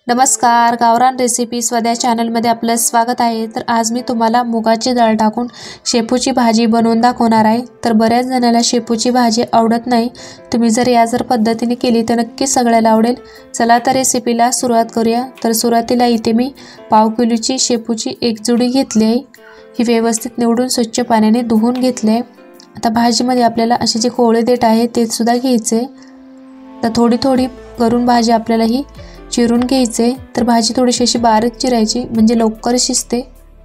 नमस्कार, गावरान रेसिपी स्वद्या चॅनलमध्ये आपलं स्वागत आहे। तर आज मी तुम्हाला मुगाची डाळ टाकून शेपूची भाजी बनवून दाखवणार आहे। तर बऱ्याच जणांना शेपूची भाजी आवडत नाही, तुम्ही जर या पद्धतीने केली तर नक्की सगळ्याला आवडेल। चला तर रेसिपीला सुरुवात करूया। तर सुरुवातीला इथे मी पाव किलोची शेपूची एक जुडी घेतली आहे। ही व्यवस्थित निवडून स्वच्छ पाण्याने धुवून घेतले। आता भाजीमध्ये आपल्याला असे जे कोवळे देठ आहे ते सुद्धा घ्यायचे। तर थोडी थोडी करून भाजी आपल्याला ही चिरून घ्यायचे। तर भाजी थोडीशी अशी बारीक चिरायची म्हणजे लवकर शिजते।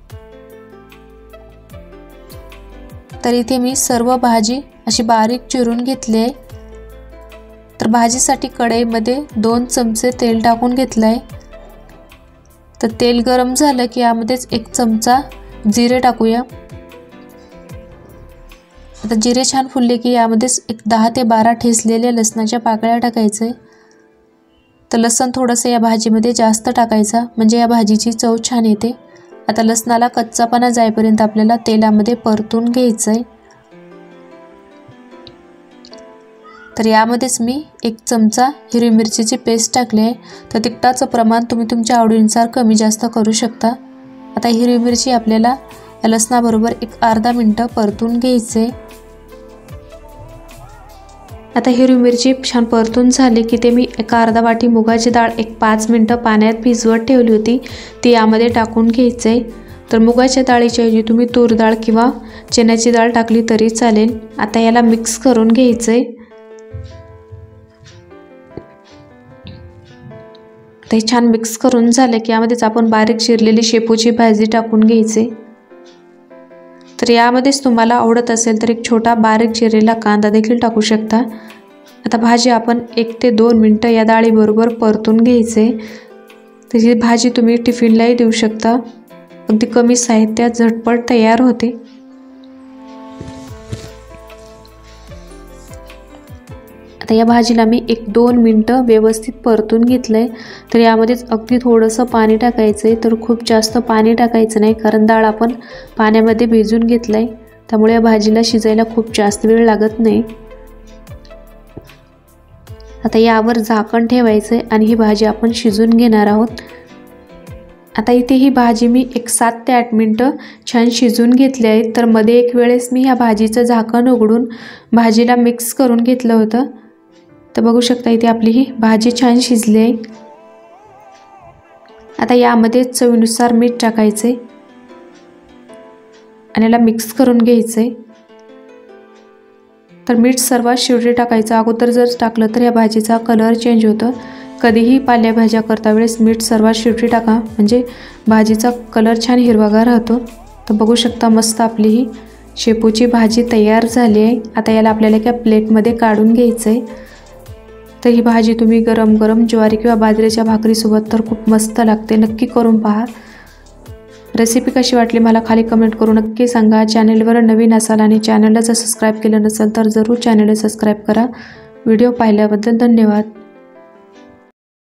तर इथे मी सर्व भाजी अशी बारीक चिरून घेतली आहे। तर भाजीसाठी कढईमध्ये 2 चमचे तेल टाकून घेतलंय। तर तेल गरम झालं की यामध्येच 1 चमचा जिरे टाकूया। आता जिरे छान फुलले की यामध्येच 10 ते 12 ठेचलेल्या लसणाच्या पाकळ्या टाकायचे। तर लसण थोडंसं या भाजीमध्ये जास्त टाकायचा म्हणजे या भाजीची चव छान येते। आता लसणाला कच्चापणा जाईपर्यंत आपल्याला तेलामध्ये परतून घ्यायचंय। तर यामध्येच मी 1 चमचा हिरवी मिरचीची पेस्ट टाकली आहे। तर तिखटाचं प्रमाण तुम्ही तुमच्या आवडीनुसार कमी जास्त करू शकता। आता हिरवी मिरची आपल्याला या लसणाबरोबर एक अर्धा मिनिट परतून घ्यायचे। आता हिरवी मिरची छान परतून झाली की ते मी अर्धा वाटी मुगाची डाळ 5 मिनिटं पाण्यात भिजवत ठेवली होती ती यामध्ये टाकून घ्यायचे। तर मुगाच्या डाळीच्या ऐवजी तुम्ही तूर डाळ किंवा चण्याची डाळ टाकली तरी चालेल। आता याला मिक्स करून घ्यायचे। ते छान मिक्स करून झाले की यामध्येच आपण बारीक चिरलेली शेपूची भाजी टाकून घ्यायचे। तर यामध्येच तुम्हाला आवडत असेल तर एक छोटा बारीक चिरलेला कांदा देखील टाकू शकता। आता भाजी आपण 1 ते 2 मिनिटं या डाळीबरोबर परतून घ्यायचे। तर ही भाजी तुम्ही टिफिनलाही देऊ शकता, अगदी कमी साहित्यात झटपट तयार होते। आता या भाजीला मी 1-2 मिनिटं व्यवस्थित परतून घेतलंय। तर यामध्येच अगदी थोडंसं पाणी टाकायचंय। तर खूप जास्त पाणी टाकायचं नाही कारण डाळ आपण पाण्यामध्ये भिजून घेतलंय, त्यामुळे या भाजीला शिजायला खूप जास्त वेळ लागत नाही। आता यावर झाकण ठेवायचंय आणि ही भाजी आपण शिजून घेणार आहोत। आता इथे ही भाजी मी 7 ते 8 मिनिटं छान शिजून घेतली आहे। तर मध्ये एक वेळेस मी या भाजीचं झाकण उघडून भाजीला मिक्स करून घेतलं होतं। तर बघू शकता इथे आपली ही भाजी छान शिजली आहे। आता यामध्ये चवीनुसार मीठ टाकायचे आणि याला मिक्स करून घ्यायचे। तर मीठ सर्वात शेवटी टाकायचं, अगोदर जर टाकलं तर या भाजीचा कलर चेंज होतो। कधीही पालेभाज्या करता वेळेस मीठ सर्वात शेवटी टाका म्हणजे भाजीचा कलर छान हिरवागार राहतो। तर बघू शकता मस्त आपली ही शेपूची भाजी तयार झाली आहे। आता याला आपल्याला एका प्लेटमध्ये काढून घ्यायचं आहे। तर ही भाजी तुम्ही गरम गरम ज्वारी किंवा बाजरीच्या भाकरीसोबत तर खूप मस्त लागते, नक्की करून पहा। रेसिपी कशी वाटली मला खाली कमेंट करून नक्की सांगा। चॅनलवर नवीन असाल आणि चॅनलला जर सबस्क्राईब केलं नसेल तर जरूर चॅनलला सबस्क्राईब करा। व्हिडिओ पाहिल्याबद्दल धन्यवाद।